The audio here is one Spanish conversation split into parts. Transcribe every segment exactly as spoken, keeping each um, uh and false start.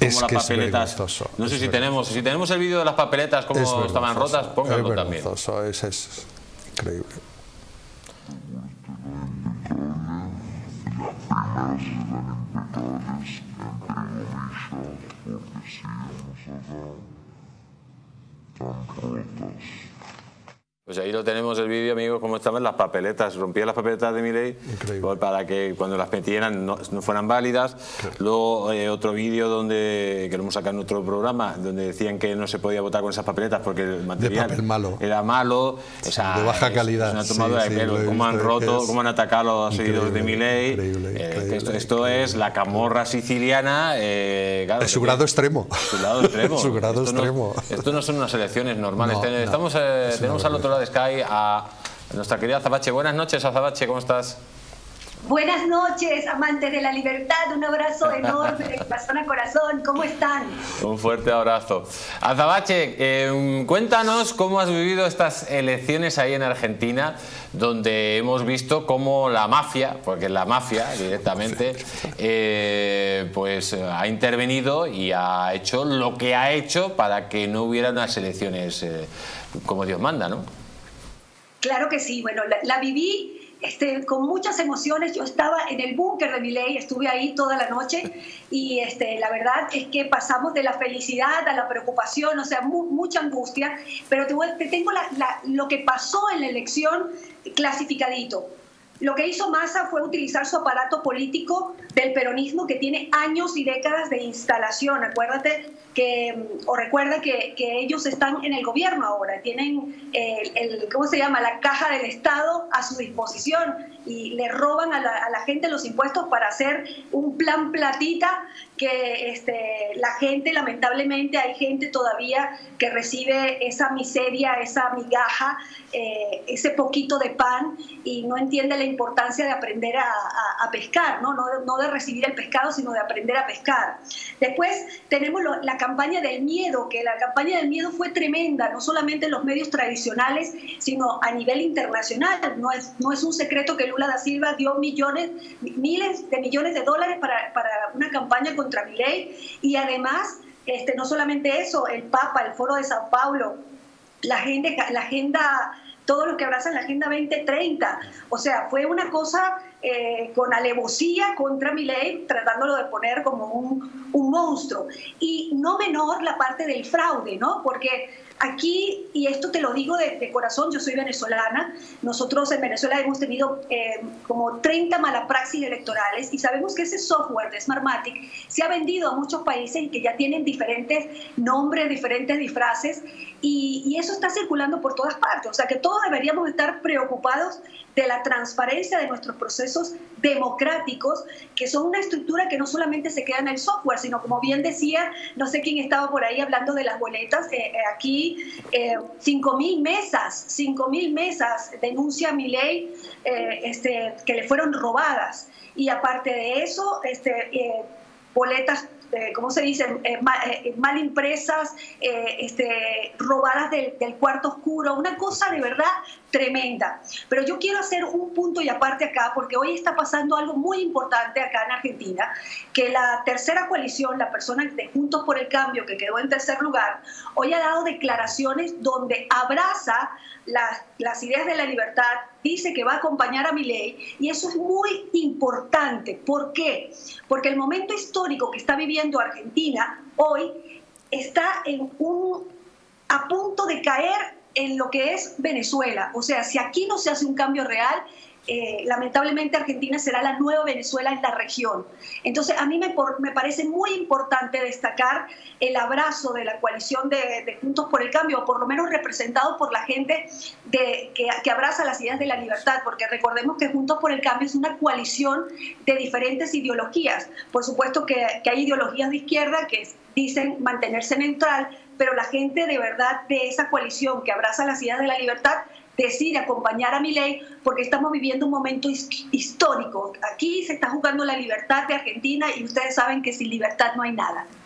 como las papeletas. No sé si tenemos, si tenemos el vídeo de las papeletas como estaban rotas, pónganlo también. Es, es increíble. Pues ahí lo tenemos el vídeo, amigos, cómo estaban las papeletas. Rompía las papeletas de Milei para que cuando las metieran no, no fueran válidas. Claro. Luego eh, otro vídeo donde, que lo hemos sacado en otro programa, donde decían que no se podía votar con esas papeletas porque el material de malo. era malo. Sí, esa, de baja es, calidad. Es una tomadura sí, de pelo. Sí, cómo han roto, es... cómo han atacado a los seguidores de Milei. Increíble, eh, increíble, esto esto increíble, es la camorra siciliana. Eh, claro, de su grado extremo. Su grado extremo. su grado esto extremo. No, esto no son unas elecciones normales. No, Estamos, no, eh, tenemos al otro lado de Sky a nuestra querida Azabache. Buenas noches, Azabache, ¿cómo estás? Buenas noches, amantes de la libertad, un abrazo enorme de corazón a corazón, ¿cómo están? Un fuerte abrazo. Azabache, eh, cuéntanos cómo has vivido estas elecciones ahí en Argentina, donde hemos visto cómo la mafia, porque la mafia directamente, eh, pues ha intervenido y ha hecho lo que ha hecho para que no hubiera unas elecciones eh, como Dios manda, ¿no? Claro que sí, bueno, la, la viví este, con muchas emociones. Yo estaba en el búnker de Milei, estuve ahí toda la noche y este, la verdad es que pasamos de la felicidad a la preocupación, o sea, mu mucha angustia, pero te, te tengo la, la, lo que pasó en la elección clasificadito. Lo que hizo Massa fue utilizar su aparato político del peronismo que tiene años y décadas de instalación. Acuérdate que, o recuerda que, que ellos están en el gobierno ahora, tienen el, el, ¿cómo se llama?, la caja del Estado a su disposición y le roban a la, a la gente los impuestos para hacer un plan platita que este, la gente, lamentablemente, hay gente todavía que recibe esa miseria, esa migaja, eh, ese poquito de pan y no entiende la importancia de aprender a, a, a pescar, ¿no? No, no de recibir el pescado, sino de aprender a pescar. Después tenemos lo, la campaña del miedo, que la campaña del miedo fue tremenda, no solamente en los medios tradicionales, sino a nivel internacional. No es, no es un secreto que Lula da Silva dio millones, miles de millones de dólares para, para una campaña contra Milei y además, este, no solamente eso, el Papa, el Foro de Sao Paulo, la agenda, la agenda todo lo que abrazan la Agenda veinte treinta. O sea, fue una cosa eh, con alevosía contra Milei, tratándolo de poner como un, un monstruo. Y no menor la parte del fraude, ¿no? Porque aquí, y esto te lo digo de, de corazón, yo soy venezolana, nosotros en Venezuela hemos tenido eh, como treinta malapraxis electorales y sabemos que ese software de Smartmatic se ha vendido a muchos países y que ya tienen diferentes nombres, diferentes disfraces y, y eso está circulando por todas partes. O sea que todos deberíamos estar preocupados de la transparencia de nuestros procesos democráticos, que son una estructura que no solamente se queda en el software, sino como bien decía, no sé quién estaba por ahí hablando de las boletas, eh, aquí eh, cinco mil mesas, cinco mil mesas denuncia Milei eh, este, que le fueron robadas y aparte de eso, este, eh, boletas Eh, ¿cómo se dice?, eh, mal, eh, mal impresas, eh, este, robadas del, del cuarto oscuro, una cosa de verdad tremenda. Pero yo quiero hacer un punto y aparte acá, porque hoy está pasando algo muy importante acá en Argentina, que la tercera coalición, la persona de Juntos por el Cambio, que quedó en tercer lugar, hoy ha dado declaraciones donde abraza las, las ideas de la libertad, dice que va a acompañar a Milei y eso es muy importante. ¿Por qué? Porque el momento histórico que está viviendo Argentina hoy está en un, a punto de caer en lo que es Venezuela. O sea, si aquí no se hace un cambio real, eh, lamentablemente Argentina será la nueva Venezuela en la región. Entonces a mí me, por, me parece muy importante destacar el abrazo de la coalición de, de Juntos por el Cambio, o por lo menos representado por la gente de, que, que abraza las ideas de la libertad, porque recordemos que Juntos por el Cambio es una coalición de diferentes ideologías. Por supuesto que, que hay ideologías de izquierda que dicen mantenerse neutral, pero la gente de verdad de esa coalición que abraza las ideas de la libertad decide acompañar a Milei porque estamos viviendo un momento histórico. Aquí se está jugando la libertad de Argentina y ustedes saben que sin libertad no hay nada.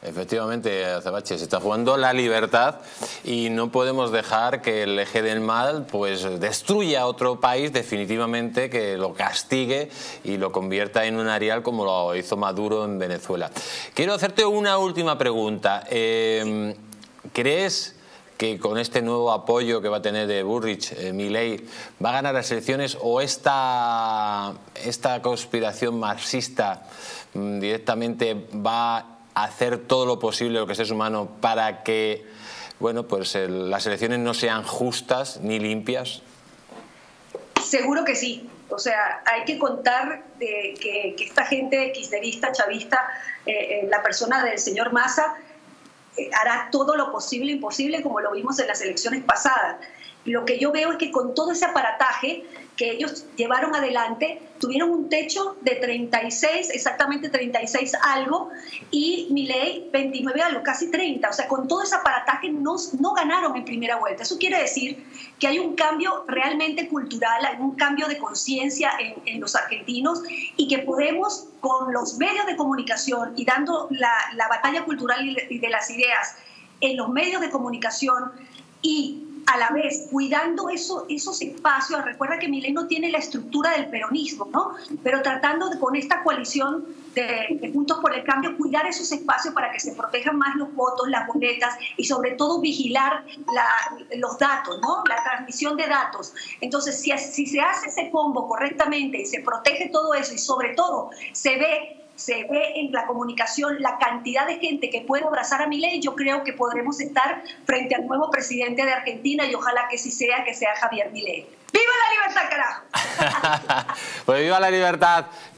Efectivamente, Azabache, se está jugando la libertad y no podemos dejar que el eje del mal pues destruya otro país definitivamente, que lo castigue y lo convierta en un Arial como lo hizo Maduro en Venezuela. Quiero hacerte una última pregunta. Eh, ¿Crees que con este nuevo apoyo que va a tener de Bullrich, eh, Milei, va a ganar las elecciones, o esta, esta conspiración marxista mmm, directamente va a hacer todo lo posible, lo que sea humano, para que bueno, pues el, las elecciones no sean justas ni limpias? Seguro que sí. O sea, hay que contar de que, que esta gente kirchnerista, chavista, eh, eh, la persona del señor Massa, eh, hará todo lo posible e imposible, como lo vimos en las elecciones pasadas. Lo que yo veo es que con todo ese aparataje que ellos llevaron adelante, tuvieron un techo de treinta y seis, exactamente treinta y seis algo, y Milei veintinueve algo, casi treinta. O sea, con todo ese aparataje no, no ganaron en primera vuelta. Eso quiere decir que hay un cambio realmente cultural, hay un cambio de conciencia en, en los argentinos, y que podemos, con los medios de comunicación y dando la, la batalla cultural y de, y de las ideas en los medios de comunicación, y a la vez cuidando eso, esos espacios. Recuerda que Milei no tiene la estructura del peronismo, ¿no? Pero tratando de, con esta coalición de, de Juntos por el Cambio, cuidar esos espacios para que se protejan más los votos, las boletas, y sobre todo vigilar la, los datos, ¿no? La transmisión de datos. Entonces, si, si se hace ese combo correctamente y se protege todo eso, y sobre todo se ve se ve en la comunicación la cantidad de gente que puede abrazar a Milei, yo creo que podremos estar frente al nuevo presidente de Argentina, y ojalá que sí sea, que sea Javier Milei. ¡Viva la libertad, carajo! Pues viva la libertad.